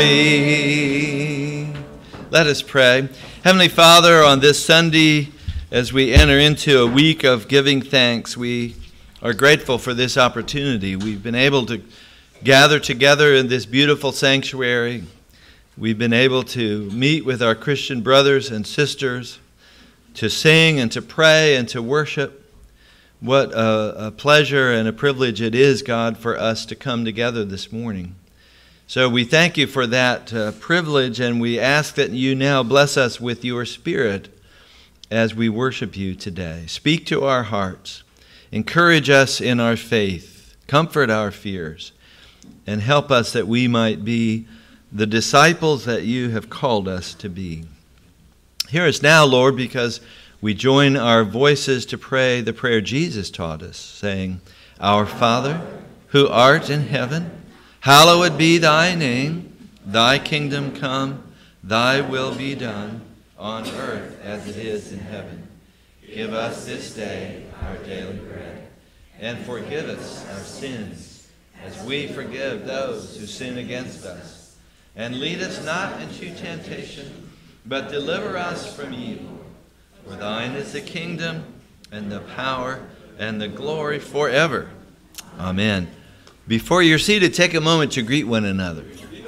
glory. Let us pray. Heavenly Father, on this Sunday, as we enter into a week of giving thanks, we are grateful for this opportunity. We've been able to gather together in this beautiful sanctuary. We've been able to meet with our Christian brothers and sisters, to sing and to pray and to worship. What a pleasure and a privilege it is, God, for us to come together this morning. So we thank you for that privilege, and we ask that you now bless us with your Spirit as we worship you today. Speak to our hearts. Encourage us in our faith. Comfort our fears. And help us that we might be the disciples that you have called us to be. Hear us now, Lord, because we join our voices to pray the prayer Jesus taught us, saying, Our Father, who art in heaven, hallowed be thy name. Thy kingdom come, thy will be done, on earth as it is in heaven. Give us this day our daily bread, and forgive us our sins, as we forgive those who sin against us. And lead us not into temptation, but deliver us from evil. For thine is the kingdom, and the power, and the glory forever. Amen. Before you're seated, take a moment to greet one another.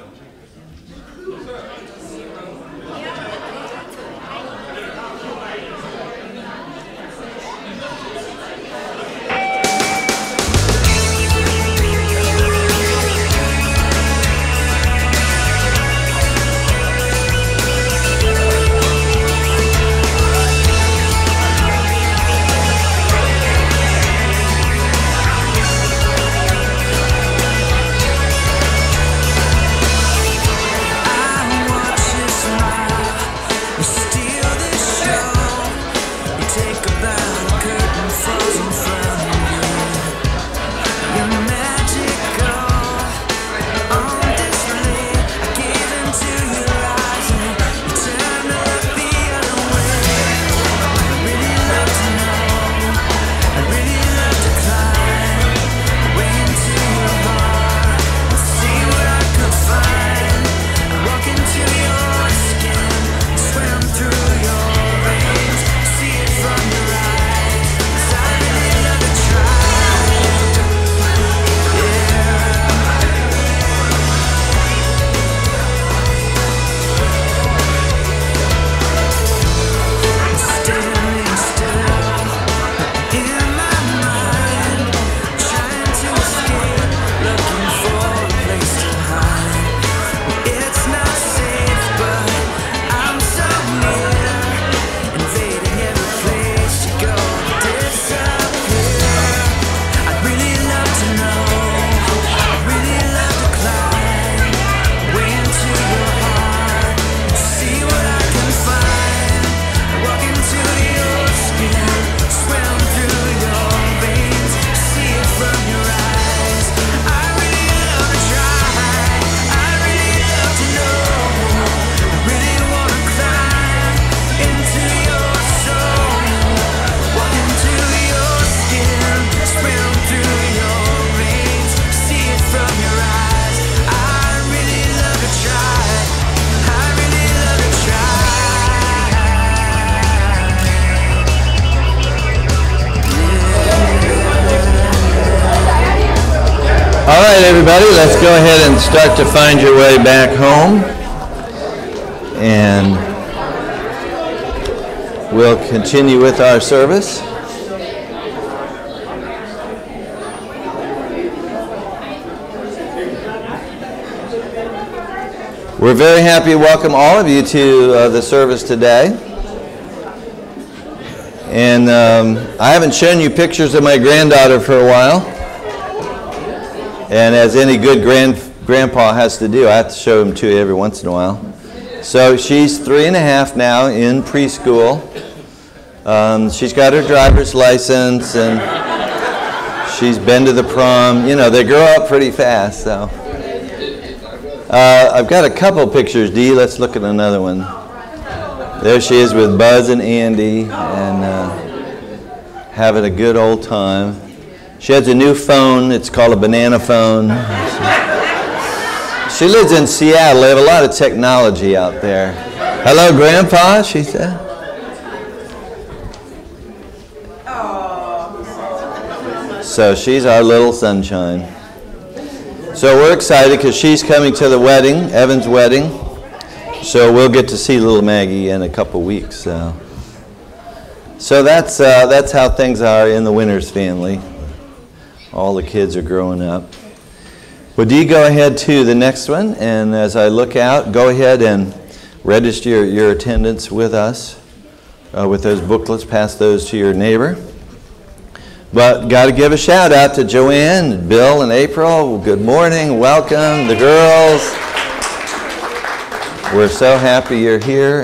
All right, everybody, let's go ahead and start to find your way back home. And we'll continue with our service. We're very happy to welcome all of you to the service today. And I haven't shown you pictures of my granddaughter for a while. And as any good grandpa has to do, I have to show them to you every once in a while. So she's 3.5 now in preschool. She's got her driver's license, and she's been to the prom. You know, they grow up pretty fast. So I've got a couple pictures, Dee. Let's look at another one. There she is with Buzz and Andy, and having a good old time. She has a new phone. It's called a banana phone. She lives in Seattle. They have a lot of technology out there. Hello, Grandpa, she said. So she's our little sunshine. So we're excited because she's coming to the wedding, Evan's wedding. So we'll get to see little Maggie in a couple weeks. So that's how things are in the Winters family. All the kids are growing up. Would you go ahead to the next one? And as I look out, go ahead and register your attendance with us with those booklets. Pass those to your neighbor. But got to give a shout out to Joanne, Bill, and April. Good morning. Welcome, the girls. We're so happy you're here,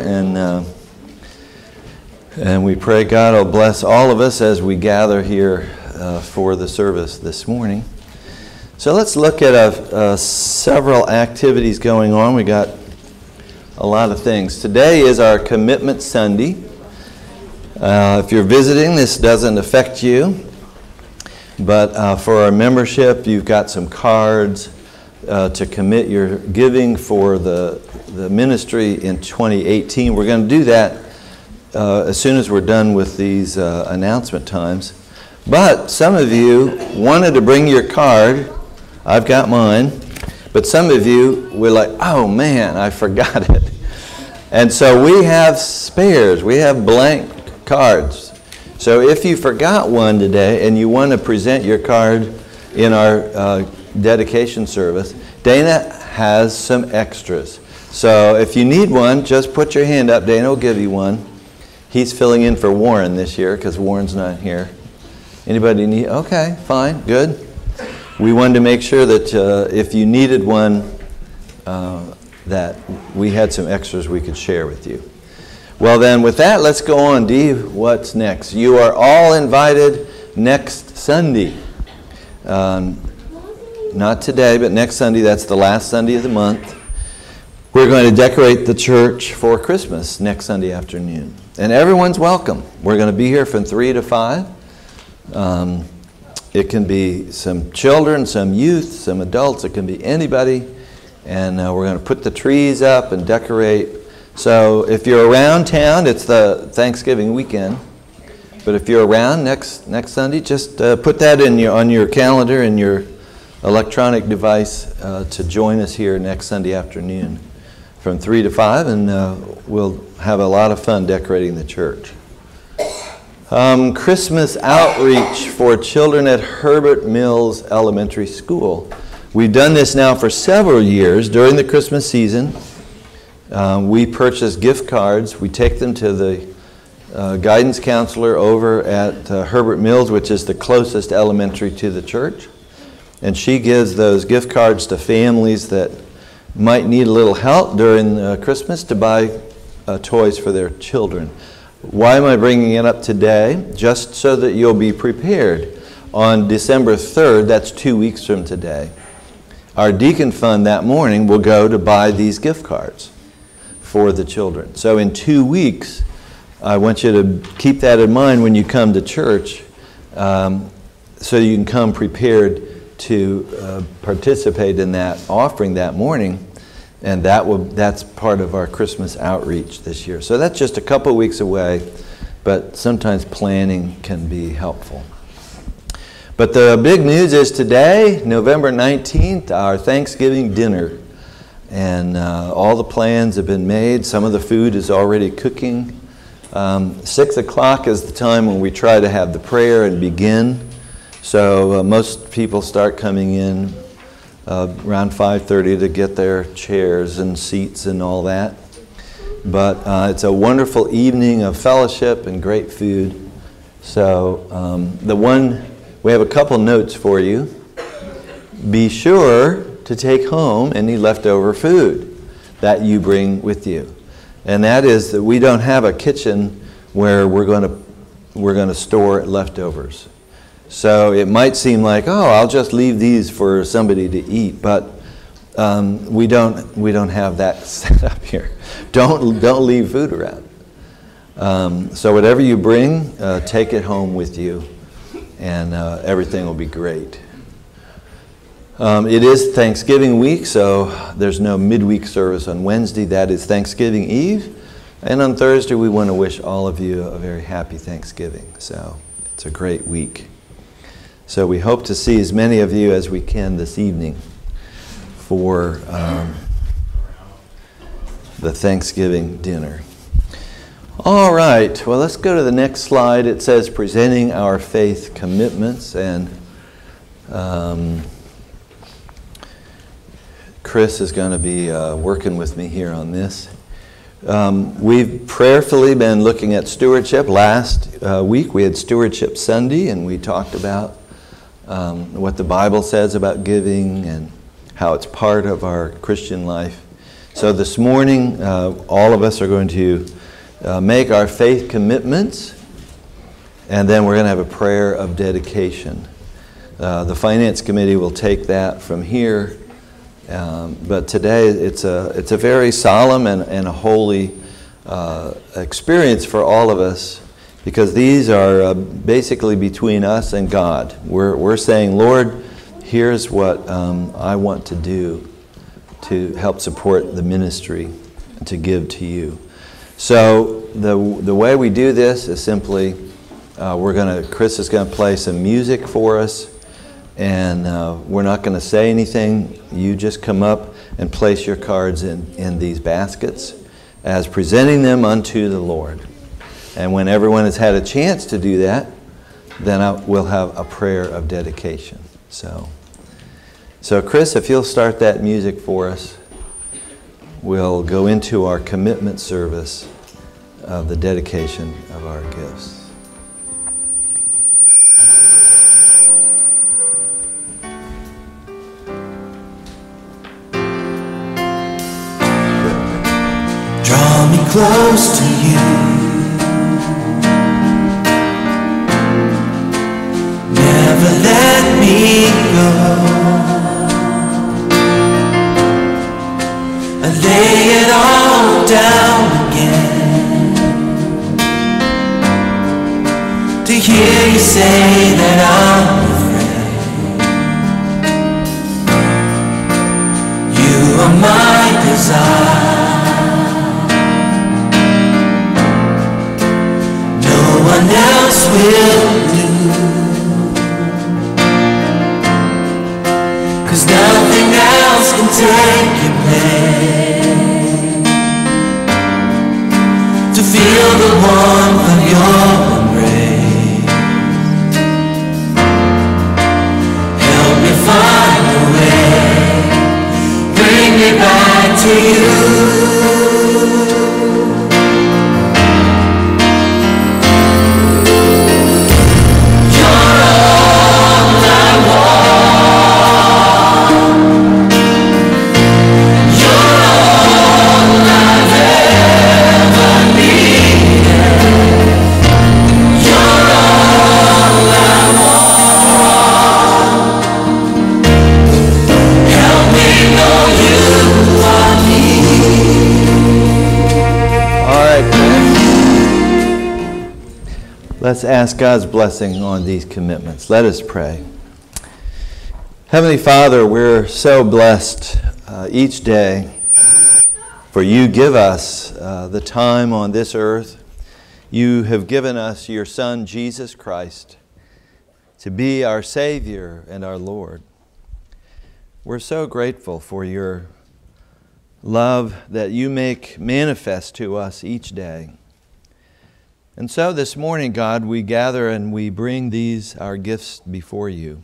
and we pray God will bless all of us as we gather here for the service this morning. So let's look at several activities going on. We got a lot of things. Today is our Commitment Sunday. If you're visiting, this doesn't affect you. But for our membership, you've got some cards to commit your giving for the ministry in 2018. We're going to do that as soon as we're done with these announcement times. But some of you wanted to bring your card. I've got mine. But some of you were like, oh man, I forgot it. And so we have spares. We have blank cards. So if you forgot one today and you want to present your card in our dedication service, Dana has some extras. So if you need one, just put your hand up. Dana will give you one. He's filling in for Warren this year because Warren's not here. Anybody need? Okay, fine, good. We wanted to make sure that if you needed one, that we had some extras we could share with you. Well then, with that, let's go on. Dee, what's next? You are all invited next Sunday. Not today, but next Sunday. That's the last Sunday of the month. We're going to decorate the church for Christmas next Sunday afternoon. And everyone's welcome. We're going to be here from 3 to 5. It can be some children, some youth, some adults. It can be anybody. And we're going to put the trees up and decorate. So if you're around town, it's the Thanksgiving weekend. But if you're around next Sunday, just put that on your calendar and your electronic device to join us here next Sunday afternoon from 3 to 5, and we'll have a lot of fun decorating the church. Christmas outreach for children at Herbert Mills Elementary School. We've done this now for several years. During the Christmas season, we purchase gift cards. We take them to the guidance counselor over at Herbert Mills, which is the closest elementary to the church. And she gives those gift cards to families that might need a little help during Christmas to buy toys for their children. Why am I bringing it up today? Just so that you'll be prepared. On December 3rd, that's 2 weeks from today, our deacon fund that morning will go to buy these gift cards for the children. So in 2 weeks, I want you to keep that in mind when you come to church, so you can come prepared to participate in that offering that morning, and that's part of our Christmas outreach this year. So that's just a couple weeks away, but sometimes planning can be helpful. But the big news is today, November 19th, our Thanksgiving dinner. And all the plans have been made. Some of the food is already cooking. 6 o'clock is the time when we try to have the prayer and begin. So most people start coming in around 5:30 to get their chairs and seats and all that. But it's a wonderful evening of fellowship and great food. So we have a couple notes for you. Be sure to take home any leftover food that you bring with you. And that is that we don't have a kitchen where we're going to store leftovers. So it might seem like, oh, I'll just leave these for somebody to eat, but we don't have that set up here. Don't leave food around. So whatever you bring, take it home with you, and everything will be great. It is Thanksgiving week, so there's no midweek service on Wednesday. That is Thanksgiving Eve. And on Thursday, we want to wish all of you a very happy Thanksgiving. So it's a great week. So we hope to see as many of you as we can this evening for the Thanksgiving dinner. All right, well, let's go to the next slide. It says presenting our faith commitments, and Chris is going to be working with me here on this. We've prayerfully been looking at stewardship. Last week we had Stewardship Sunday, and we talked about what the Bible says about giving and how it's part of our Christian life. So this morning, all of us are going to make our faith commitments, and then we're going to have a prayer of dedication. The Finance Committee will take that from here. But today it's a very solemn and a holy experience for all of us, because these are basically between us and God. We're saying, Lord, here's what I want to do to help support the ministry and to give to you. So the way we do this is simply Chris is going to play some music for us. And we're not going to say anything. You just come up and place your cards in these baskets as presenting them unto the Lord. And when everyone has had a chance to do that, then we'll have a prayer of dedication. So Chris, if you'll start that music for us, we'll go into our commitment service of the dedication of our gifts. Draw me close to you. Never let me go. I lay it all down again to hear you say that I'm a friend. You are my desire. No one else will do, 'cause nothing else can take your place. To feel the warmth of your embrace, help me find a way, bring me back to you. Let's ask God's blessing on these commitments. Let us pray. Heavenly Father, we're so blessed each day, for you give us the time on this earth. You have given us your Son, Jesus Christ, to be our Savior and our Lord. We're so grateful for your love that you make manifest to us each day. And so this morning, God, we gather and we bring these, our gifts, before you.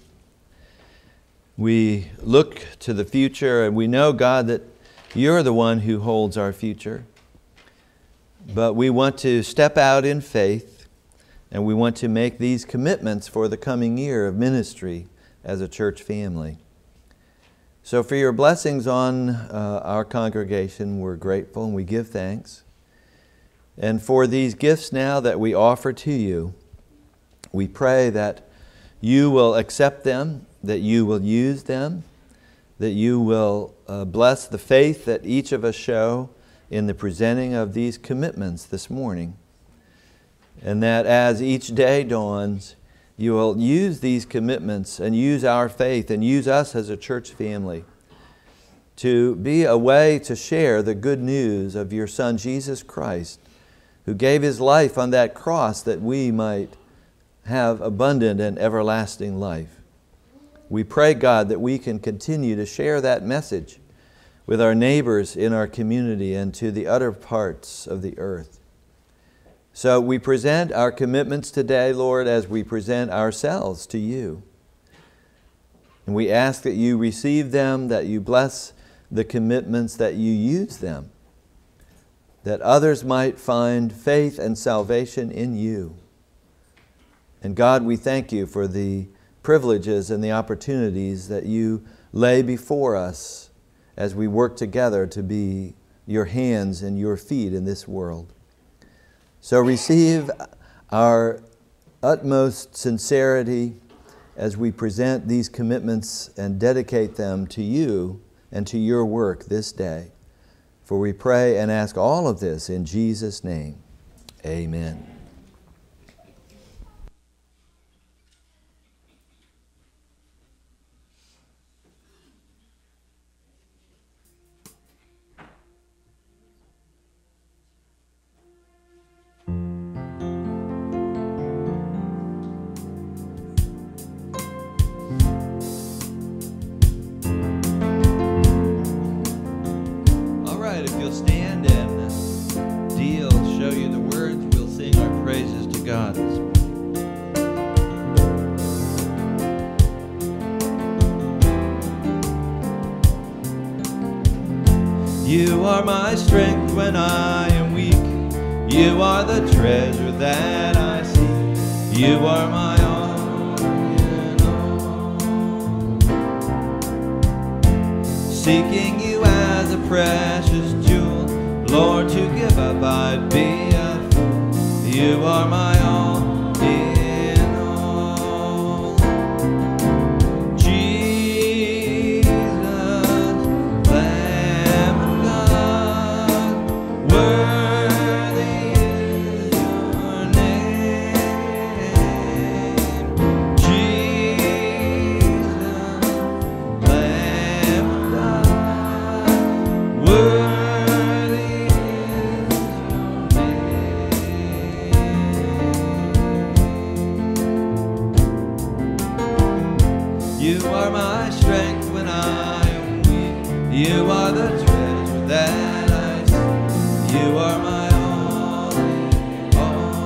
We look to the future, and we know, God, that you're the one who holds our future. But we want to step out in faith, and we want to make these commitments for the coming year of ministry as a church family. So for your blessings on our congregation, we're grateful and we give thanks. And for these gifts now that we offer to you, we pray that you will accept them, that you will use them, that you will bless the faith that each of us show in the presenting of these commitments this morning. And that as each day dawns, you will use these commitments and use our faith and use us as a church family to be a way to share the good news of your Son, Jesus Christ, who gave His life on that cross that we might have abundant and everlasting life. We pray, God, that we can continue to share that message with our neighbors in our community and to the other parts of the earth. So we present our commitments today, Lord, as we present ourselves to you. And we ask that you receive them, that you bless the commitments, that you use them, that others might find faith and salvation in you. And God, we thank you for the privileges and the opportunities that you lay before us as we work together to be your hands and your feet in this world. So receive our utmost sincerity as we present these commitments and dedicate them to you and to your work this day. For we pray and ask all of this in Jesus' name. Amen. You are my strength when I am weak. You are the treasure that I seek. You are my all in all. Seeking you as a precious jewel, Lord, to give up I'd be a fool. You are my all in all. Jesus, Lamb of God, worthy is your name. Jesus, Lamb of God, worthy is your name. You are my strength when I am weak. You are the treasure that I see. You are my all in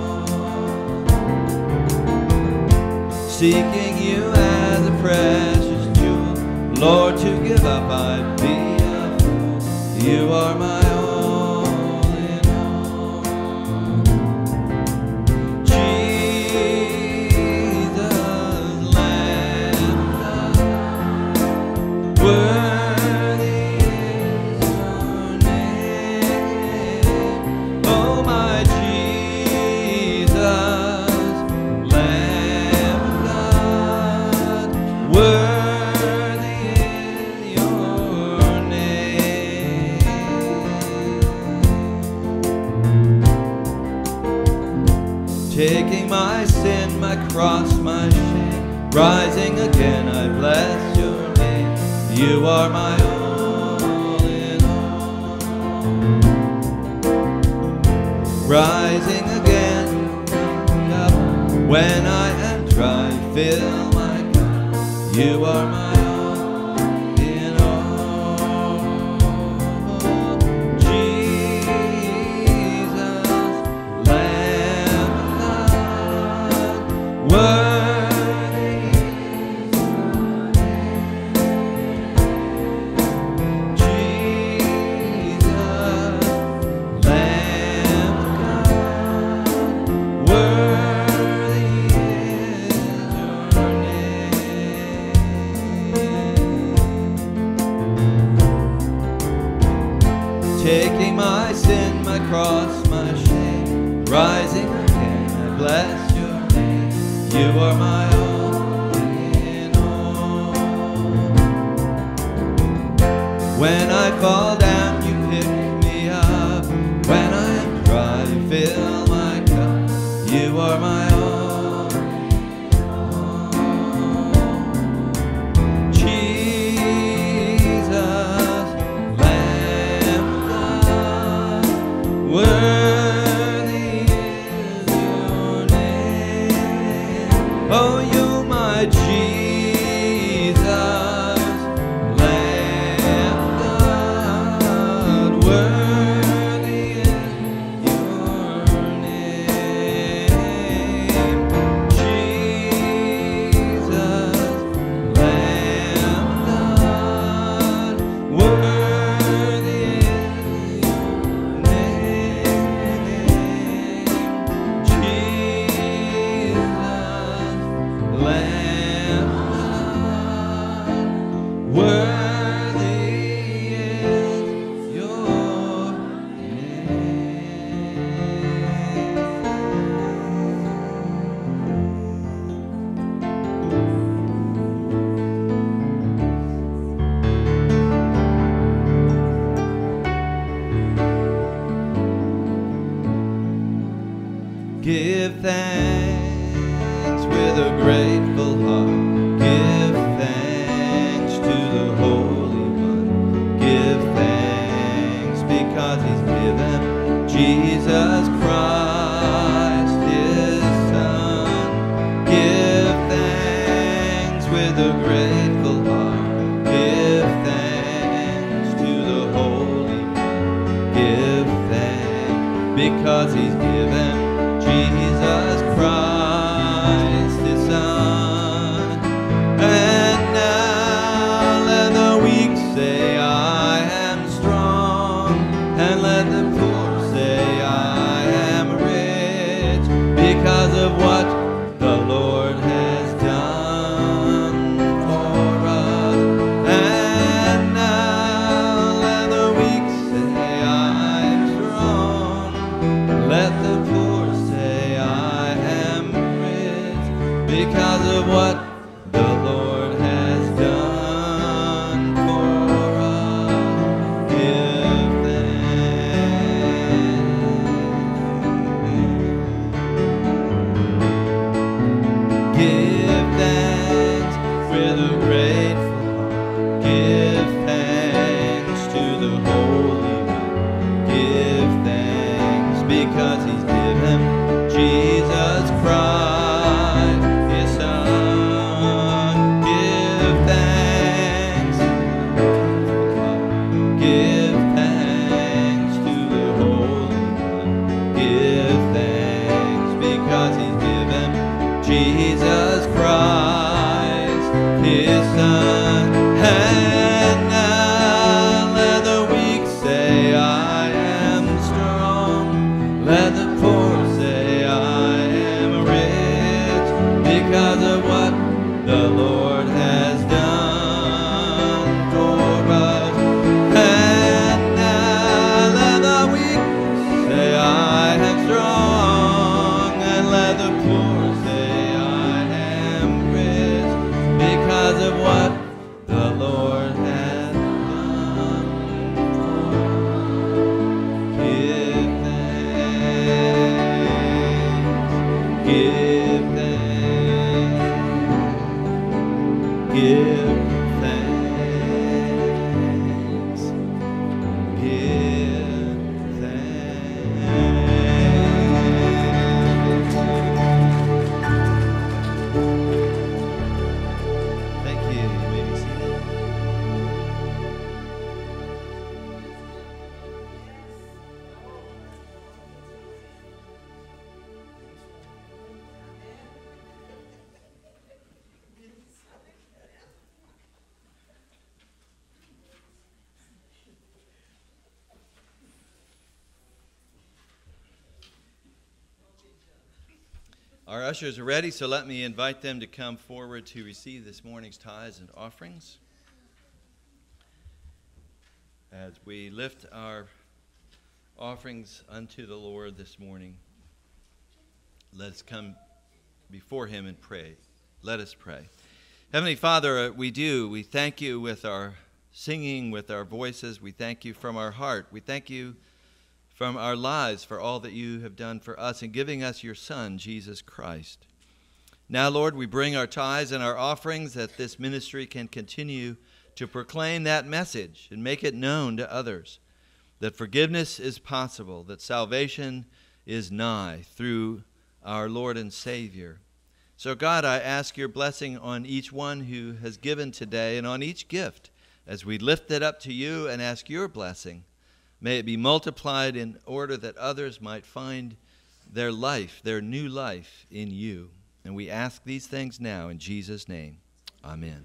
all. Seeking you as a precious jewel, Lord, to give up I'd be a fool. You are my all in all. Jesus, Lamb of God, worthy is your name. Oh, my Jesus, Lamb of God, worthy is your name. Taking my sin, my cross, my shame, rising again, I bless your name. You are my all in all. Rising again, up when I am dry, fill my cup. You are my all in all. Jesus, Lamb of God, worthy is your name. Jesus, Lamb of God, worthy is your name. Taking my sin, my cross, my shame, rising again, I bless your name. You are my all in all. When I fall down, you pick me up. When I am dry, you fill my cup. You are my all because he's given Jesus Christ, his Son. And now let the weak say, I am strong, and let the poor say, I am rich, because of what the Lord has done for us. And now let the weak say, I am strong, let the poor say, I am rich, because of what the Lord has done for us. Give thanks. Give thanks with a grateful heart. Give thanks to the Holy One. Give thanks because he's given Jesus Christ, his Son. Give thanks. Give thanks to the Holy One. Give thanks because he's given Jesus Christ, his Son. And now let the weak say, I am strong. Let the poor say, I am rich, because of what the Lord has done for us. And now let the weak say, I am strong, and let the poor say, I am rich, because of what the Lord has done for us. Give thanks. Give thanks. Give thanks. Give thanks. Thank you. You may be seated. Our ushers are ready, so let me invite them to come forward to receive this morning's tithes and offerings. As we lift our offerings unto the Lord this morning, let us come before him and pray. Let us pray. Heavenly Father, we thank you with our singing, with our voices. We thank you from our heart. We thank you from our lives for all that you have done for us in giving us your Son, Jesus Christ. Now, Lord, we bring our tithes and our offerings that this ministry can continue to proclaim that message and make it known to others, that forgiveness is possible, that salvation is nigh through our Lord and Savior. So, God, I ask your blessing on each one who has given today and on each gift as we lift it up to you and ask your blessing. May it be multiplied in order that others might find their life, their new life in you. And we ask these things now in Jesus' name. Amen.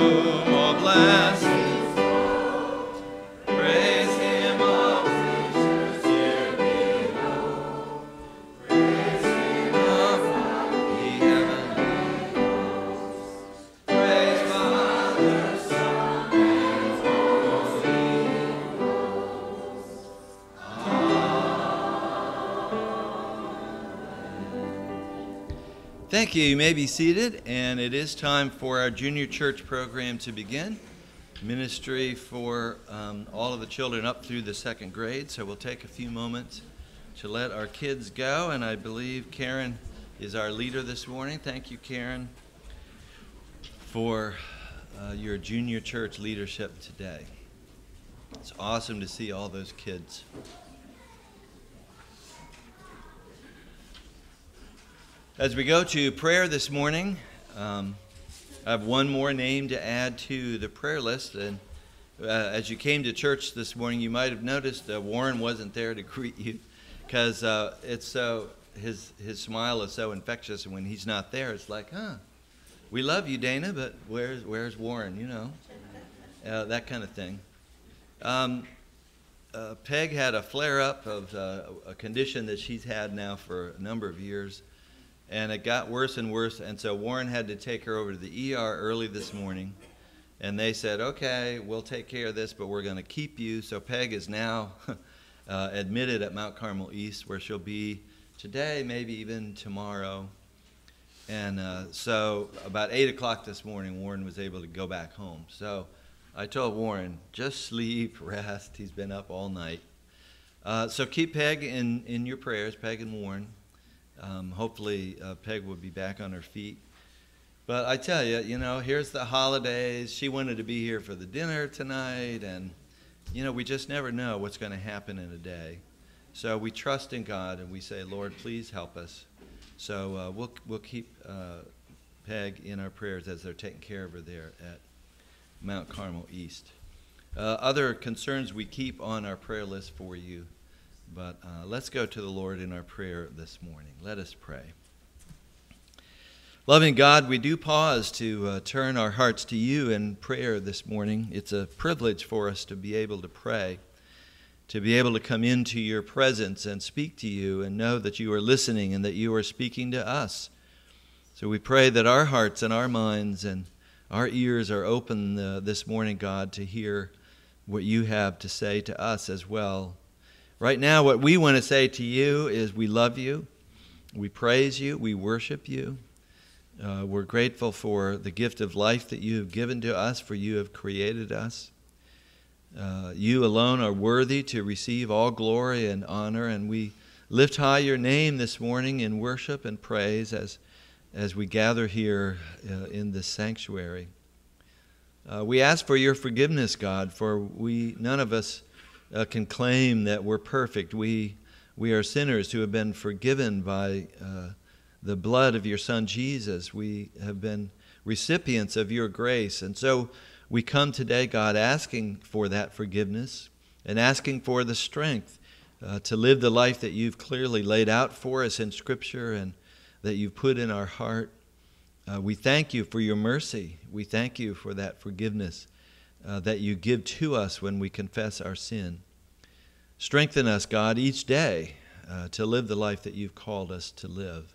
whom all blessings flow. Praise him, all creatures here below. Praise him, all ye heavenly hosts. Praise Father, Son, and Holy Ghost. Thank you. You may be seated, and it is time for our junior church program to begin. Ministry for all of the children up through the second grade. So we'll take a few moments to let our kids go, and I believe Karen is our leader this morning. Thank you, Karen, for your junior church leadership today. It's awesome to see all those kids. As we go to prayer this morning, I have one more name to add to the prayer list. And as you came to church this morning, you might have noticed Warren wasn't there to greet you, because his smile is so infectious, and when he's not there, it's like, we love you, Dana, but where's Warren? You know, that kind of thing. Peg had a flare-up of a condition that she's had now for a number of years. And it got worse and worse, and so Warren had to take her over to the ER early this morning. And they said, okay, we'll take care of this, but we're going to keep you. So Peg is now admitted at Mount Carmel East, where she'll be today, maybe even tomorrow. And so about 8 o'clock this morning, Warren was able to go back home. So I told Warren, just sleep, rest. He's been up all night. So keep Peg in your prayers, Peg and Warren. Hopefully Peg will be back on her feet. But I tell you, here's the holidays. She wanted to be here for the dinner tonight, and, we just never know what's going to happen in a day. So we trust in God, and we say, Lord, please help us. So we'll keep Peg in our prayers as they're taking care of her there at Mount Carmel East. Other concerns we keep on our prayer list for you. But let's go to the Lord in our prayer this morning. Let us pray. Loving God, we do pause to turn our hearts to you in prayer this morning. It's a privilege for us to be able to pray, to be able to come into your presence and speak to you and know that you are listening and that you are speaking to us. So we pray that our hearts and our minds and our ears are open this morning, God, to hear what you have to say to us as well. Right now, what we want to say to you is we love you, we praise you, we worship you. We're grateful for the gift of life that you have given to us, for you have created us. You alone are worthy to receive all glory and honor, and we lift high your name this morning in worship and praise as we gather here in this sanctuary. We ask for your forgiveness, God, for none of us can claim that we're perfect. We are sinners who have been forgiven by the blood of your Son Jesus. We have been recipients of your grace. And so we come today, God, asking for that forgiveness and asking for the strength to live the life that you've clearly laid out for us in Scripture and that you've put in our heart. We thank you for your mercy. We thank you for that forgiveness that you give to us when we confess our sin. Strengthen us, God, each day to live the life that you've called us to live.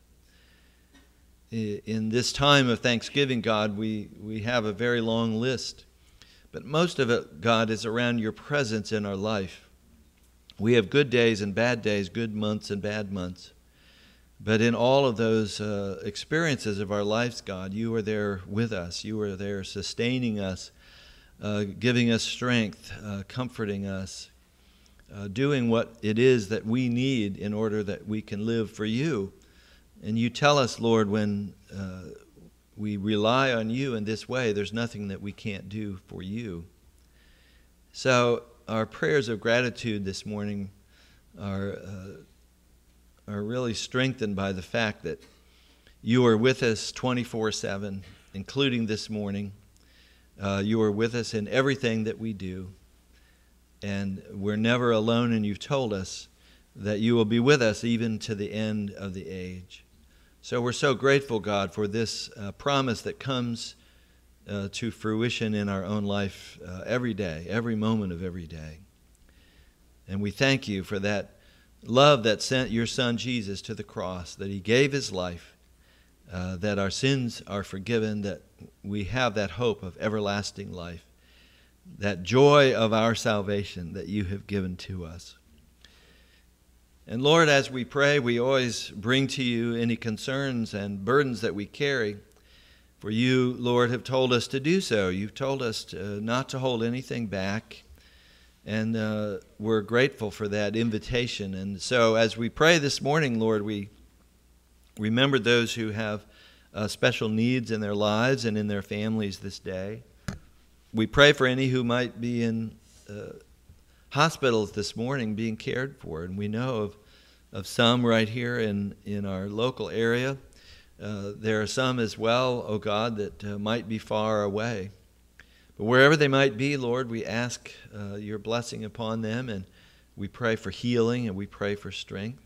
In this time of Thanksgiving, God, we have a very long list, but most of it, God, is around your presence in our life. We have good days and bad days, good months and bad months. But in all of those experiences of our lives, God, you are there with us. You are there sustaining us, giving us strength, comforting us, doing what it is that we need in order that we can live for you. And you tell us, Lord, when we rely on you in this way, there's nothing that we can't do for you. So our prayers of gratitude this morning are really strengthened by the fact that you are with us 24/7, including this morning. You are with us in everything that we do. And we're never alone, and you've told us that you will be with us even to the end of the age. So we're so grateful, God, for this promise that comes to fruition in our own life every day, every moment of every day. And we thank you for that love that sent your Son Jesus to the cross, that he gave his life, that our sins are forgiven, that we have that hope of everlasting life, that joy of our salvation that you have given to us. And Lord, as we pray, we always bring to you any concerns and burdens that we carry. For you, Lord, have told us to do so. You've told us not to hold anything back. And we're grateful for that invitation. And so as we pray this morning, Lord, we remember those who have special needs in their lives and in their families this day. We pray for any who might be in hospitals this morning being cared for. And we know of some right here in our local area. There are some as well, oh God, that might be far away. But wherever they might be, Lord, we ask your blessing upon them, and we pray for healing, and we pray for strength.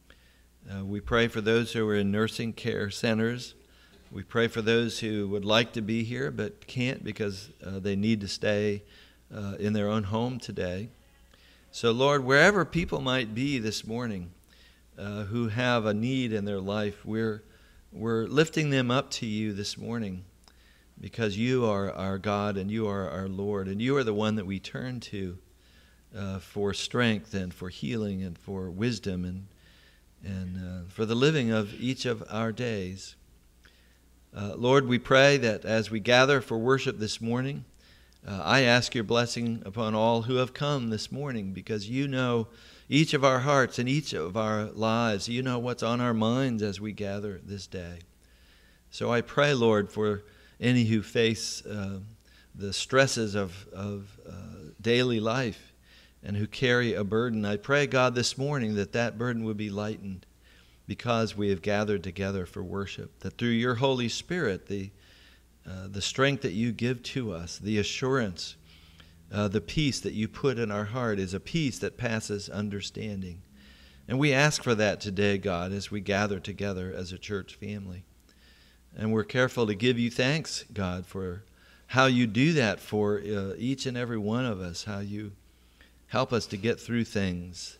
We pray for those who are in nursing care centers. We pray for those who would like to be here but can't because they need to stay in their own home today. So, Lord, wherever people might be this morning who have a need in their life, we're lifting them up to you this morning, because you are our God and you are our Lord, and you are the one that we turn to for strength and for healing and for wisdom and for the living of each of our days. Lord, we pray that as we gather for worship this morning, I ask your blessing upon all who have come this morning, because you know each of our hearts and each of our lives. You know what's on our minds as we gather this day. So I pray, Lord, for any who face the stresses of daily life and who carry a burden. I pray, God, this morning that burden would be lightened because we have gathered together for worship, that through your Holy Spirit, the strength that you give to us, the assurance, the peace that you put in our heart is a peace that passes understanding. And we ask for that today, God, as we gather together as a church family. And we're careful to give you thanks, God, for how you do that for each and every one of us, how you help us to get through things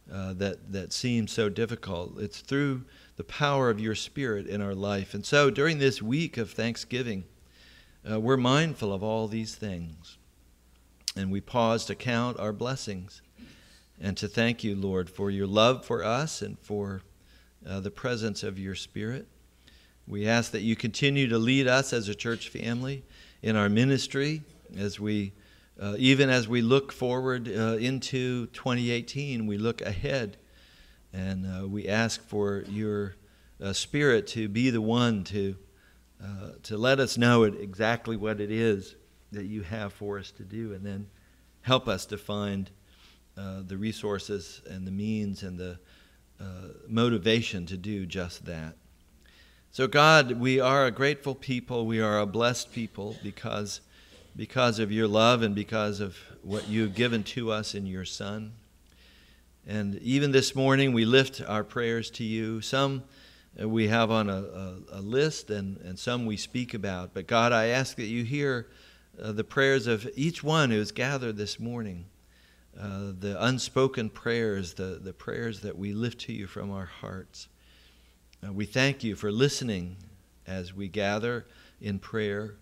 that seem so difficult. It's through the power of your Spirit in our life. And so during this week of Thanksgiving, we're mindful of all these things. And we pause to count our blessings and to thank you, Lord, for your love for us and for the presence of your Spirit. We ask that you continue to lead us as a church family in our ministry as we, even as we look forward into 2018, we look ahead, and we ask for your Spirit to be the one to let us know exactly what it is that you have for us to do, and then help us to find the resources and the means and the motivation to do just that. So God, we are a grateful people. We are a blessed people because of your love and because of what you've given to us in your Son. And even this morning, we lift our prayers to you. Some we have on a list, and some we speak about. But God, I ask that you hear the prayers of each one who is gathered this morning, the unspoken prayers, the prayers that we lift to you from our hearts. We thank you for listening as we gather in prayer,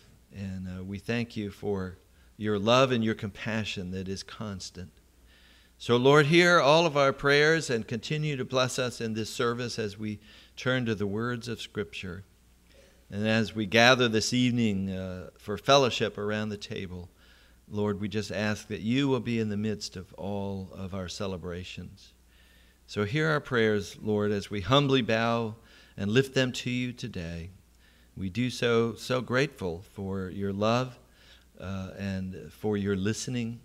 and we thank you for your love and your compassion that is constant. So, Lord, hear all of our prayers and continue to bless us in this service as we turn to the words of Scripture. And as we gather this evening for fellowship around the table, Lord, we just ask that you will be in the midst of all of our celebrations. So hear our prayers, Lord, as we humbly bow and lift them to you today. We do so grateful for your love and for your listening.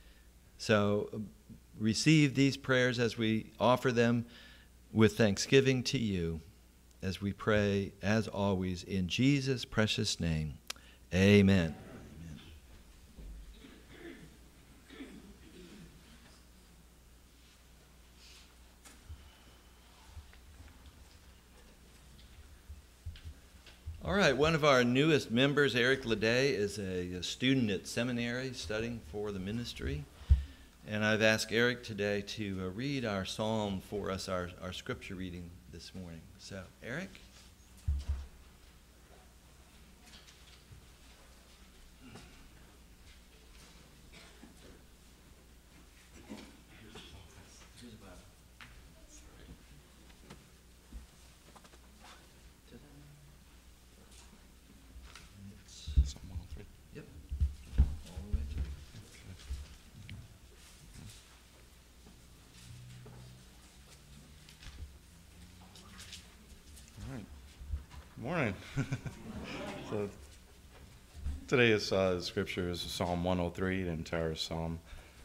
So receive these prayers as we offer them with thanksgiving to you, as we pray, as always, in Jesus' precious name. Amen. All right, one of our newest members, Eric Leday, is a student at seminary studying for the ministry. And I've asked Eric today to read our psalm for us, our scripture reading this morning. So, Eric? Morning. So today's scripture is Psalm 103, the entire psalm.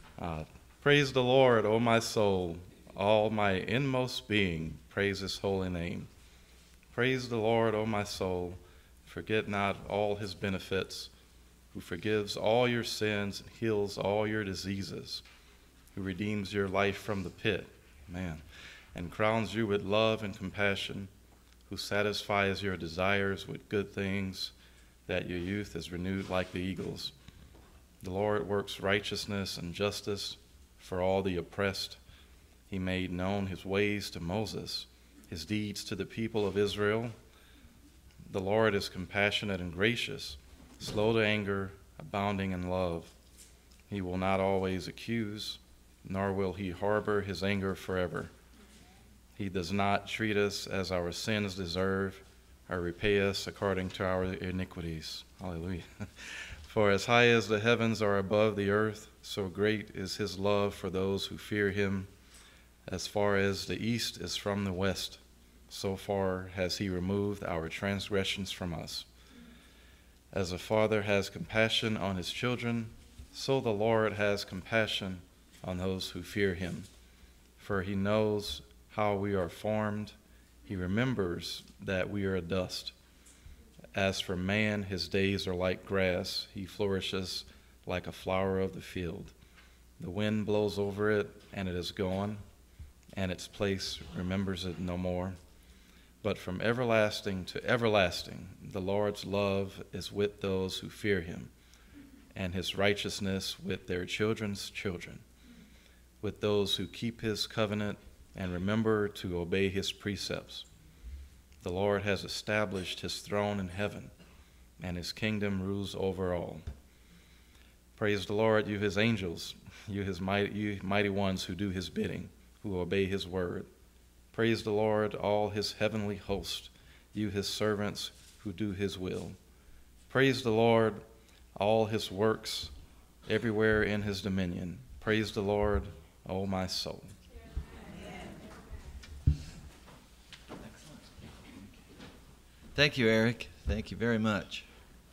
Praise the Lord, O my soul, all my inmost being, praise his holy name. Praise the Lord, O my soul, forget not all his benefits, who forgives all your sins and heals all your diseases, who redeems your life from the pit, and crowns you with love and compassion, who satisfies your desires with good things, that your youth is renewed like the eagles. The Lord works righteousness and justice for all the oppressed. He made known his ways to Moses, his deeds to the people of Israel. The Lord is compassionate and gracious, slow to anger, abounding in love. He will not always accuse, nor will he harbor his anger forever. He does not treat us as our sins deserve, or repay us according to our iniquities. Hallelujah. For as high as the heavens are above the earth, so great is his love for those who fear him. As far as the east is from the west, so far has he removed our transgressions from us. As a father has compassion on his children, so the Lord has compassion on those who fear him. For he knows how we are formed. He remembers that we are dust. As for man, his days are like grass. He flourishes like a flower of the field. The wind blows over it, and it is gone, and its place remembers it no more. But from everlasting to everlasting, the Lord's love is with those who fear him, and his righteousness with their children's children, with those who keep his covenant and remember to obey his precepts. The Lord has established his throne in heaven, and his kingdom rules over all. Praise the Lord, you his angels, you mighty ones who do his bidding, who obey his word. Praise the Lord, all his heavenly host, you his servants who do his will. Praise the Lord, all his works, everywhere in his dominion. Praise the Lord, O my soul. Thank you, Eric. Thank you very much.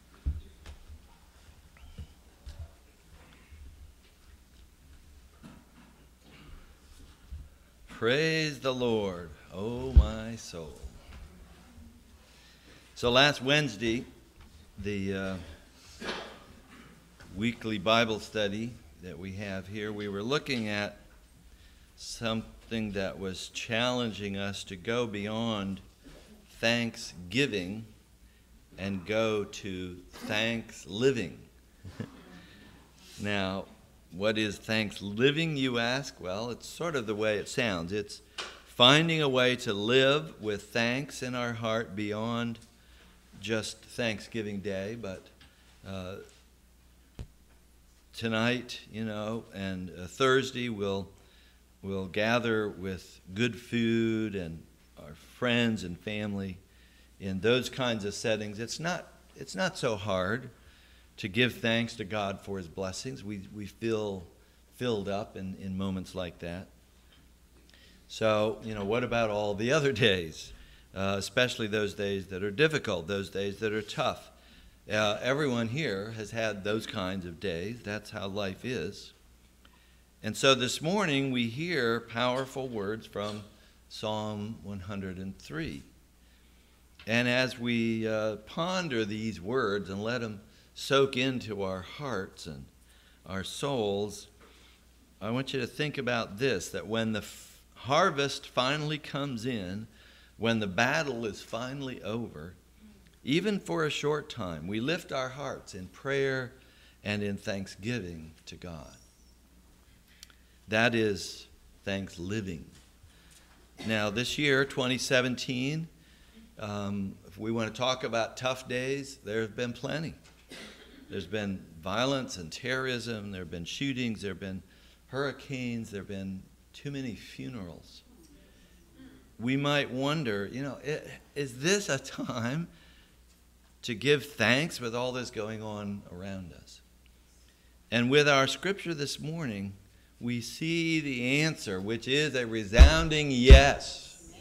Praise the Lord, O my soul. So last Wednesday, the weekly Bible study that we have here, we were looking at something that was challenging us to go beyond thanksgiving and go to thanks living. Now, what is thanks living, you ask? Well, it's sort of the way it sounds. It's finding a way to live with thanks in our heart beyond just Thanksgiving Day, but tonight, and Thursday we'll gather with good food and our friends and family in those kinds of settings. It's not so hard to give thanks to God for his blessings. We feel filled up in moments like that. So, what about all the other days, especially those days that are difficult, those days that are tough? Everyone here has had those kinds of days. That's how life is. And so this morning we hear powerful words from Psalm 103. And as we ponder these words and let them soak into our hearts and our souls, I want you to think about this, that when the harvest finally comes in, when the battle is finally over, even for a short time, we lift our hearts in prayer and in thanksgiving to God. That is thanks living. Now, this year, 2017, if we want to talk about tough days, there have been plenty. There's been violence and terrorism. There have been shootings. There have been hurricanes. There have been too many funerals. We might wonder, is this a time to give thanks with all this going on around us? And with our scripture this morning, we see the answer, which is a resounding yes.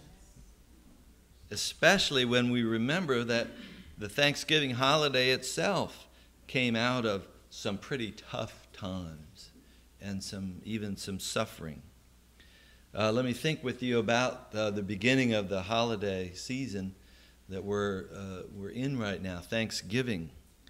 Especially when we remember that the Thanksgiving holiday itself came out of some pretty tough times and even some suffering. Let me think with you about the beginning of the holiday season that we're in right now, Thanksgiving.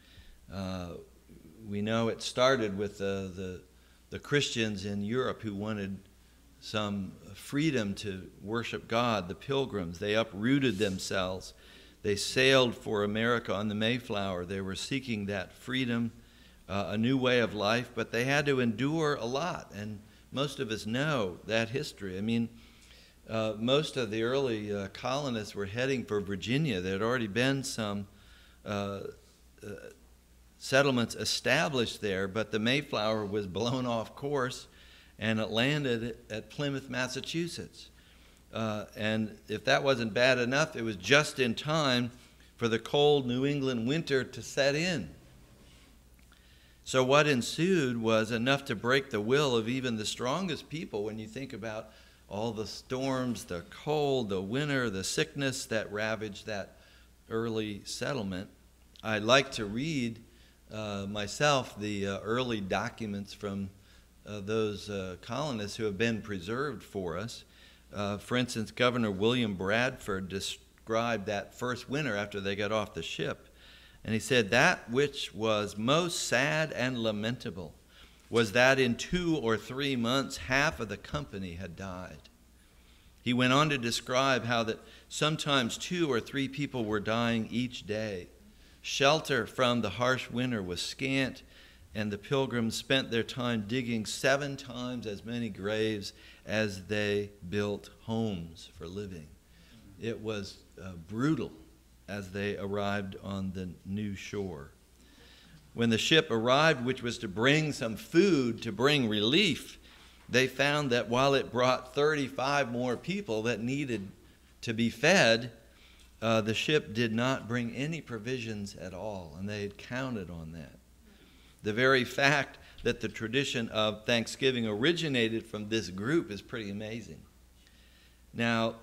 We know it started with the Christians in Europe who wanted some freedom to worship God, the Pilgrims. They uprooted themselves. They sailed for America on the Mayflower. They were seeking that freedom, a new way of life, but they had to endure a lot, and most of us know that history. I mean, most of the early colonists were heading for Virginia. There had already been some settlements established there, but the Mayflower was blown off course, and it landed at Plymouth, Massachusetts. And if that wasn't bad enough, it was just in time for the cold New England winter to set in. So what ensued was enough to break the will of even the strongest people when you think about all the storms, the cold, the winter, the sickness that ravaged that early settlement. I'd like to read myself the early documents from those colonists who have been preserved for us. For instance, Governor William Bradford described that first winter after they got off the ship. And he said, "That which was most sad and lamentable was that in 2 or 3 months half of the company had died." He went on to describe how that sometimes 2 or 3 people were dying each day. Shelter from the harsh winter was scant, and the Pilgrims spent their time digging 7 times as many graves as they built homes for living. It was brutal as they arrived on the new shore. When the ship arrived, which was to bring some food, to bring relief, they found that while it brought 35 more people that needed to be fed, the ship did not bring any provisions at all, and they had counted on that. The very fact that the tradition of Thanksgiving originated from this group is pretty amazing. Now,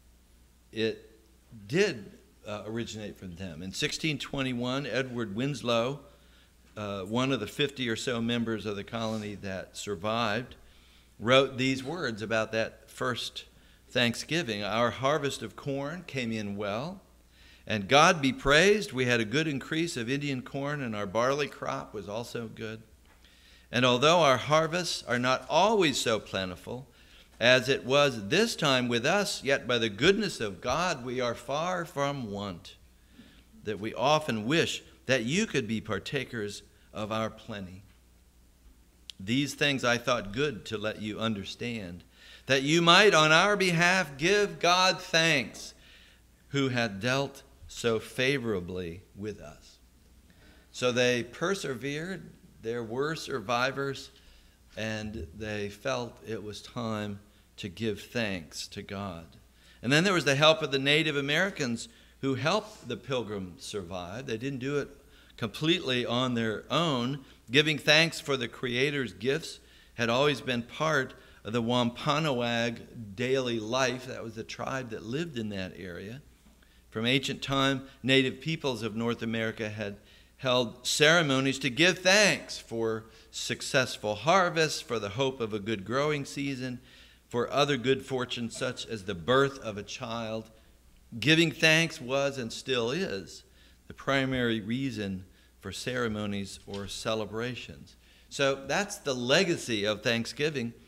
it did originate from them. In 1621, Edward Winslow, one of the 50 or so members of the colony that survived, wrote these words about that first Thanksgiving. "Our harvest of corn came in well, and God be praised, we had a good increase of Indian corn, and our barley crop was also good. And although our harvests are not always so plentiful as it was this time with us, yet by the goodness of God we are far from want, that we often wish that you could be partakers of our plenty. These things I thought good to let you understand, that you might on our behalf give God thanks, who had dealt so favorably with us." So they persevered. There were survivors, and they felt it was time to give thanks to God. And then there was the help of the Native Americans who helped the Pilgrims survive. They didn't do it completely on their own. Giving thanks for the Creator's gifts had always been part of the Wampanoag daily life. That was the tribe that lived in that area. From ancient time, native peoples of North America had held ceremonies to give thanks for successful harvests, for the hope of a good growing season, for other good fortune such as the birth of a child. Giving thanks was and still is the primary reason for ceremonies or celebrations. So that's the legacy of Thanksgiving.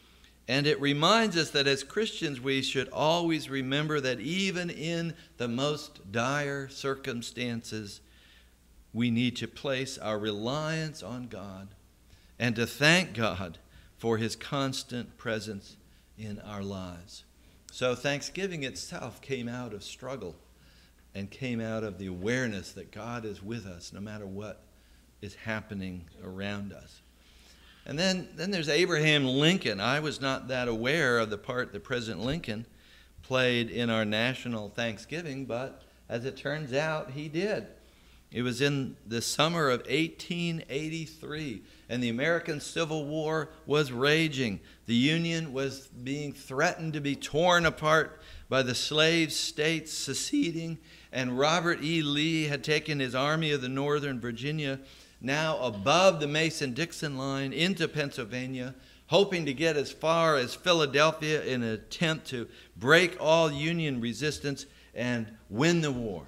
And it reminds us that as Christians, we should always remember that even in the most dire circumstances, we need to place our reliance on God and to thank God for his constant presence in our lives. So Thanksgiving itself came out of struggle and came out of the awareness that God is with us no matter what is happening around us. And then there's Abraham Lincoln. I was not that aware of the part that President Lincoln played in our national Thanksgiving, but as it turns out, he did. It was in the summer of 1883, and the American Civil War was raging. The Union was being threatened to be torn apart by the slave states seceding, and Robert E. Lee had taken his Army of the Northern Virginia now above the Mason-Dixon line into Pennsylvania, hoping to get as far as Philadelphia in an attempt to break all Union resistance and win the war.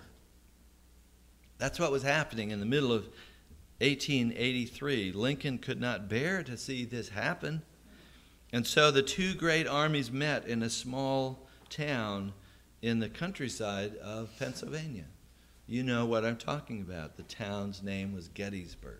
That's what was happening in the middle of 1883. Lincoln could not bear to see this happen. And so the two great armies met in a small town in the countryside of Pennsylvania. You know what I'm talking about. The town's name was Gettysburg.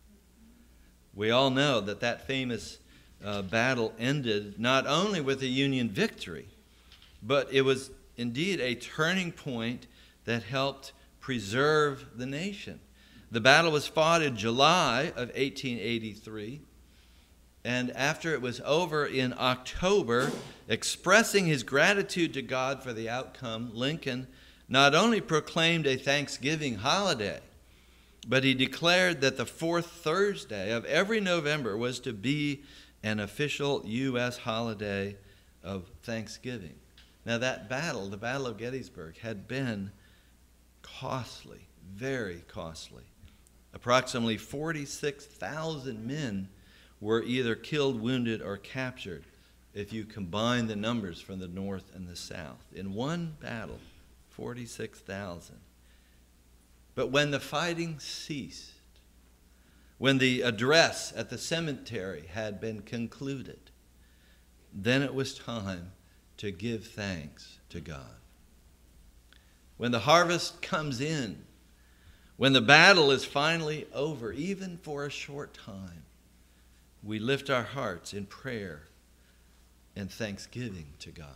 We all know that that famous battle ended not only with a Union victory, but it was indeed a turning point that helped preserve the nation. The battle was fought in July of 1883, and after it was over in October, expressing his gratitude to God for the outcome, Lincoln not only proclaimed a Thanksgiving holiday, but he declared that the fourth Thursday of every November was to be an official U.S. holiday of Thanksgiving. Now that battle, the Battle of Gettysburg, had been costly, very costly. Approximately 46,000 men were either killed, wounded, or captured if you combine the numbers from the North and the South. In one battle, 46,000. But when the fighting ceased, when the address at the cemetery had been concluded, then it was time to give thanks to God. When the harvest comes in, when the battle is finally over, even for a short time, we lift our hearts in prayer and thanksgiving to God.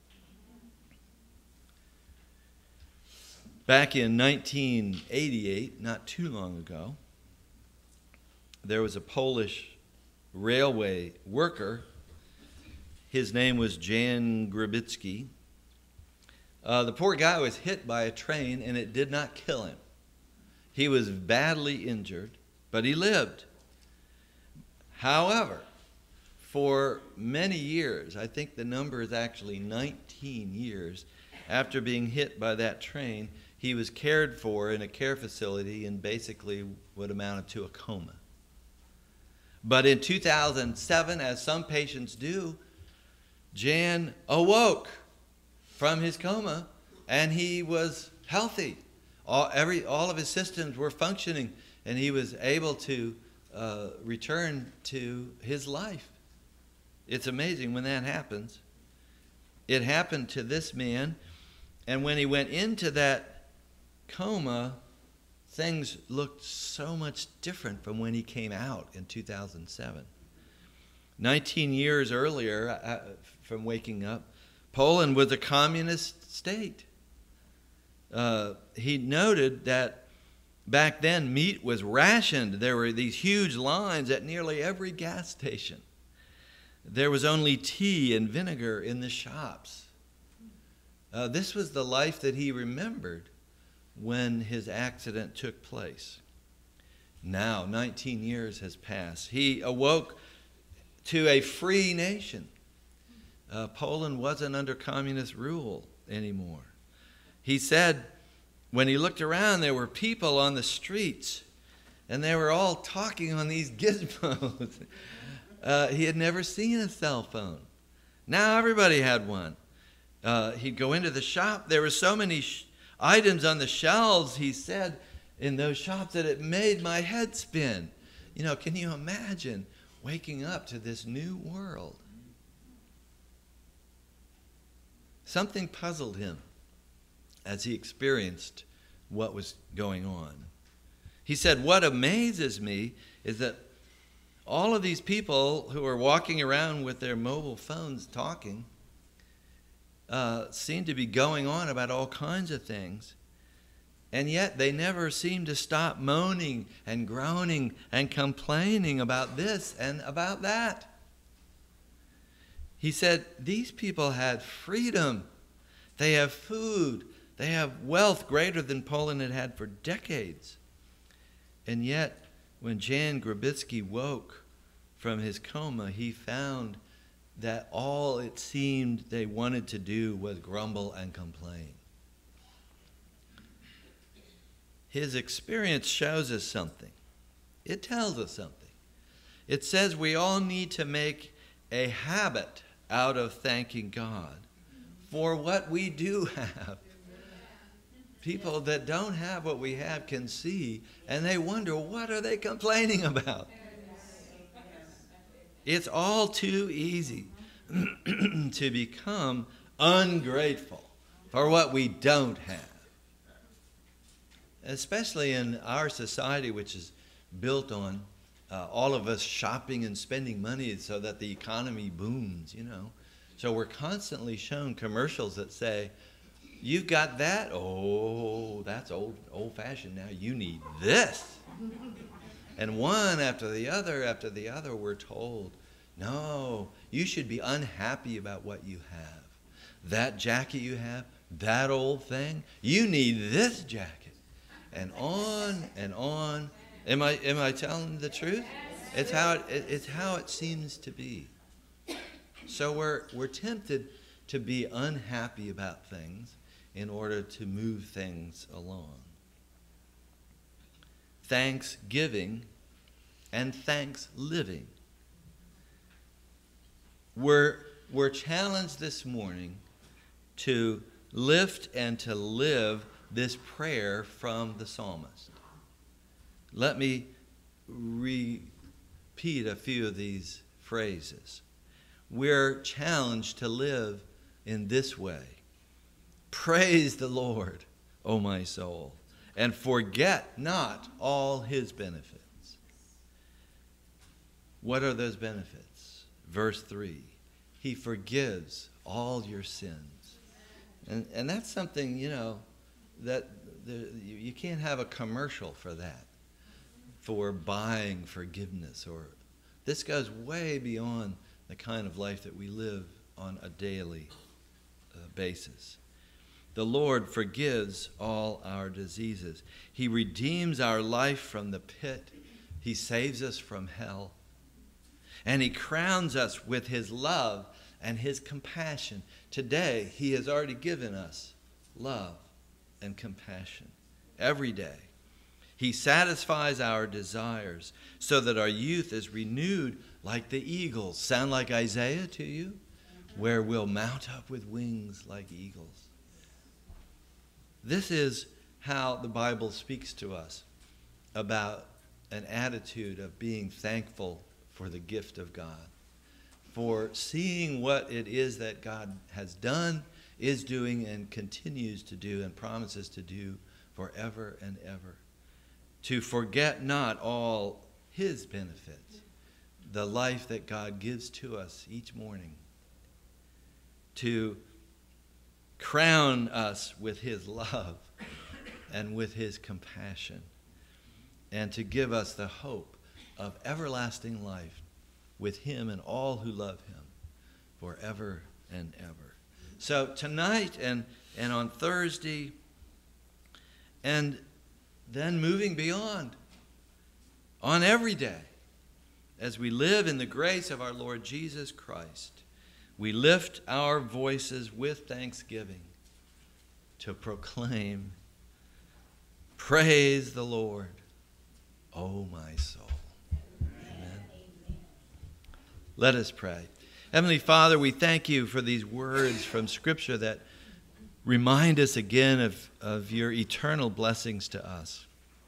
Back in 1988, not too long ago, there was a Polish railway worker. His name was Jan Grabicki. The poor guy was hit by a train, and it did not kill him. He was badly injured, but he lived. However, for many years, I think the number is actually 19 years, after being hit by that train, he was cared for in a care facility in basically what amounted to a coma. But in 2007, as some patients do, Jan awoke from his coma and he was healthy. All of his systems were functioning and he was able to return to his life. It's amazing when that happens. It happened to this man, and when he went into that coma, things looked so much different from when he came out in 2007. 19 years earlier, from waking up, Poland was a communist state. He noted that back then meat was rationed. There were these huge lines at nearly every gas station. There was only tea and vinegar in the shops. This was the life that he remembered when his accident took place. Now, 19 years has passed. He awoke to a free nation. Poland wasn't under communist rule anymore. He said when he looked around, there were people on the streets, and they were all talking on these gizmos. He had never seen a cell phone. Now everybody had one. He'd go into the shop. There were so many items on the shelves, he said, in those shops that it made my head spin. You know, can you imagine waking up to this new world? Something puzzled him as he experienced what was going on. He said, what amazes me is that all of these people who are walking around with their mobile phones talking seem to be going on about all kinds of things. And yet they never seem to stop moaning and groaning and complaining about this and about that. He said, these people had freedom. They have food. They have wealth greater than Poland had had for decades. And yet, when Jan Grabitsky woke from his coma, he found that all it seemed they wanted to do was grumble and complain. His experience shows us something. It tells us something. It says we all need to make a habit out of thanking God for what we do have. People that don't have what we have can see, and they wonder, what are they complaining about? It's all too easy to become ungrateful for what we don't have. Especially in our society, which is built on all of us shopping and spending money so that the economy booms, you know. So we're constantly shown commercials that say, you've got that? Oh, that's old-fashioned now. You need this. And one after the other, we're told, no, you should be unhappy about what you have. That jacket you have, that old thing, you need this jacket. And on and on. Am I telling the truth? It's how it seems to be. So we're tempted to be unhappy about things in order to move things along. Thanksgiving and thanks living. We're challenged this morning to lift and to live this prayer from the psalmist. Let me repeat a few of these phrases. We're challenged to live in this way. Praise the Lord, O my soul, and forget not all his benefits. What are those benefits? Verse 3, he forgives all your sins. And that's something, you know, that you can't have a commercial for that, for buying forgiveness. Or this goes way beyond the kind of life that we live on a daily basis. The Lord forgives all our diseases. He redeems our life from the pit. He saves us from hell. And he crowns us with his love and his compassion. Today, he has already given us love and compassion every day. He satisfies our desires so that our youth is renewed like the eagles. Sound like Isaiah to you? Where we'll mount up with wings like eagles. This is how the Bible speaks to us about an attitude of being thankful for the gift of God, for seeing what it is that God has done, is doing, and continues to do, and promises to do forever and ever. To forget not all his benefits, the life that God gives to us each morning. To crown us with his love and with his compassion, and to give us the hope of everlasting life with him and all who love him forever and ever. So tonight and on Thursday, and then moving beyond, on every day, as we live in the grace of our Lord Jesus Christ, we lift our voices with thanksgiving to proclaim, praise the Lord, O my soul. Amen. Let us pray. Heavenly Father, we thank you for these words from Scripture that remind us again of your eternal blessings to us.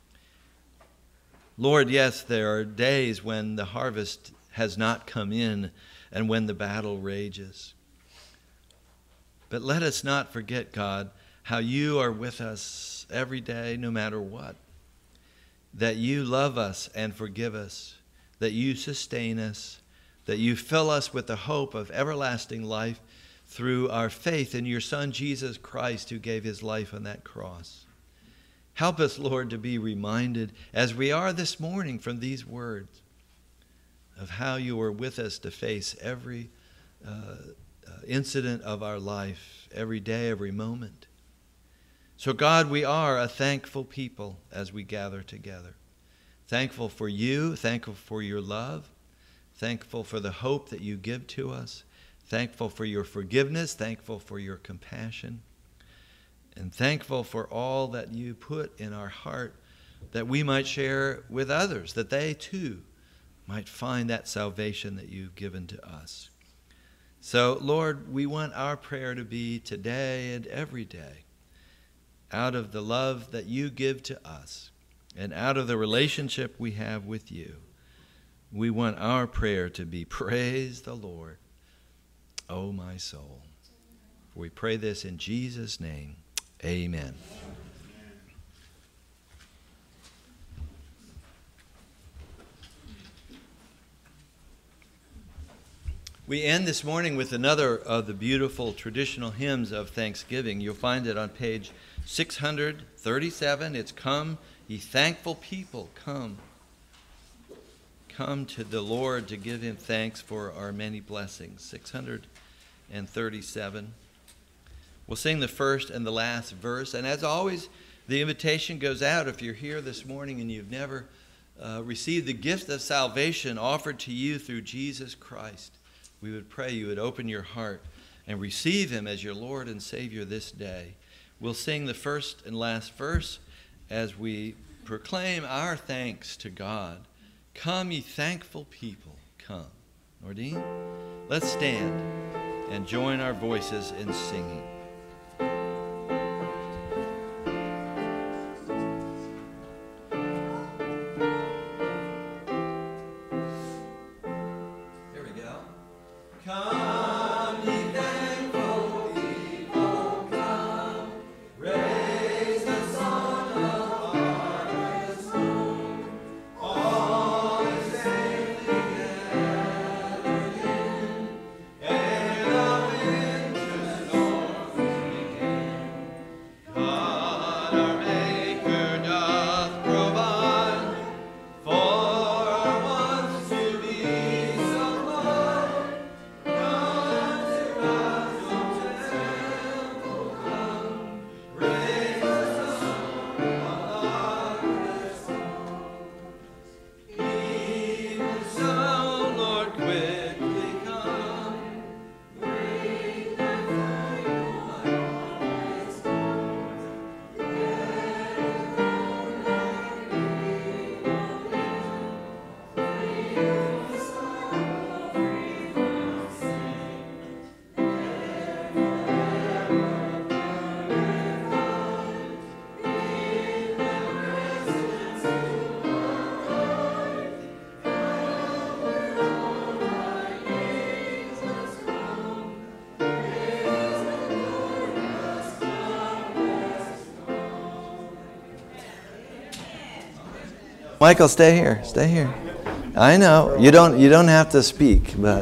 Lord, yes, there are days when the harvest has not come in and when the battle rages. But let us not forget, God, how you are with us every day, no matter what. That you love us and forgive us, that you sustain us, that you fill us with the hope of everlasting life through our faith in your Son, Jesus Christ, who gave his life on that cross. Help us, Lord, to be reminded, as we are this morning from these words, of how you are with us to face every incident of our life, every day, every moment. So, God, we are a thankful people as we gather together. Thankful for you, thankful for your love, thankful for the hope that you give to us, thankful for your forgiveness, thankful for your compassion, and thankful for all that you put in our heart that we might share with others, that they too might find that salvation that you've given to us. So, Lord, we want our prayer to be today and every day, out of the love that you give to us and out of the relationship we have with you. We want our prayer to be, praise the Lord, O my soul. For we pray this in Jesus' name. Amen. We end this morning with another of the beautiful traditional hymns of thanksgiving. You'll find it on page 637. It's Come, Ye Thankful People, Come. Come to the Lord to give him thanks for our many blessings. 637. We'll sing the first and the last verse. And as always, the invitation goes out if you're here this morning and you've never received the gift of salvation offered to you through Jesus Christ. We would pray you would open your heart and receive him as your Lord and Savior this day. We'll sing the first and last verse as we proclaim our thanks to God. Come, ye thankful people, come. Nordine, let's stand and join our voices in singing. Michael, stay here. Stay here. I know you don't have to speak, but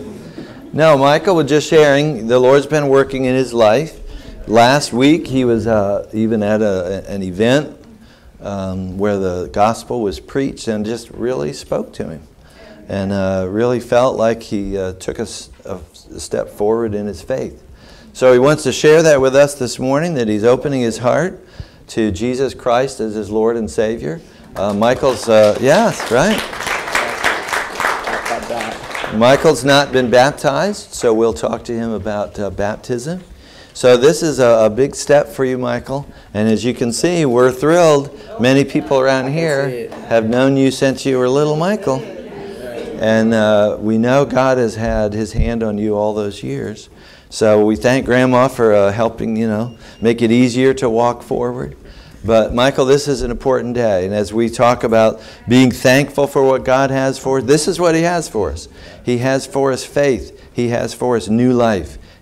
no. Michael was just sharing. The Lord's been working in his life. Last week he was even at an event where the gospel was preached and just really spoke to him, and really felt like he took a step forward in his faith. So he wants to share that with us this morning. That he's opening his heart to Jesus Christ as his Lord and Savior. Michael's, yes, right. Michael's not been baptized, so we'll talk to him about baptism. So this is a big step for you, Michael. And as you can see, we're thrilled. Many people around here have known you since you were little Michael. And we know God has had his hand on you all those years. So we thank Grandma for helping, make it easier to walk forward. But Michael, this is an important day, and as we talk about being thankful for what God has for us, this is what he has for us. He has for us faith. He has for us new life. He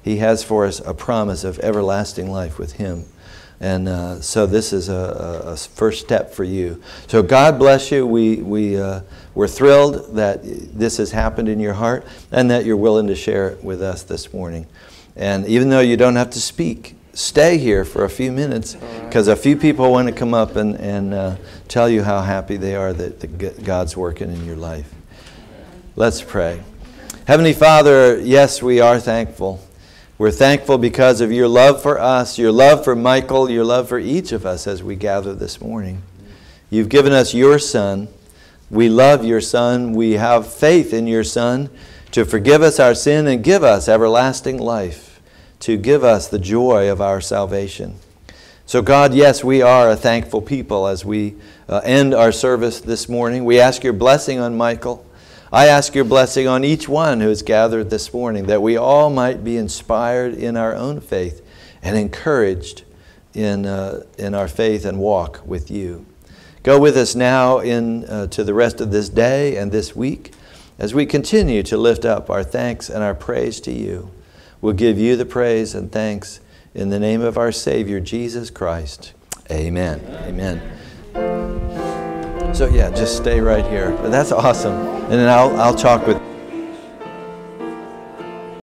He has for us a promise of everlasting life with Him. And so this is a first step for you. So God bless you. We're thrilled that this has happened in your heart and that you're willing to share it with us this morning. And even though you don't have to speak, stay here for a few minutes, because a few people want to come up and tell you how happy they are that God's working in your life. Let's pray. Heavenly Father, yes, we are thankful. We're thankful because of your love for us, your love for Michael, your love for each of us as we gather this morning. You've given us your Son. We love your Son. We have faith in your Son to forgive us our sin and give us everlasting life, to give us the joy of our salvation. So God, yes, we are a thankful people as we end our service this morning. We ask your blessing on Michael. I ask your blessing on each one who is gathered this morning, that we all might be inspired in our own faith and encouraged in our faith and walk with you. Go with us now to the rest of this day and this week as we continue to lift up our thanks and our praise to you. We'll give you the praise and thanks in the name of our Savior, Jesus Christ. Amen. Amen. So yeah, just stay right here. But that's awesome. And then I'll talk with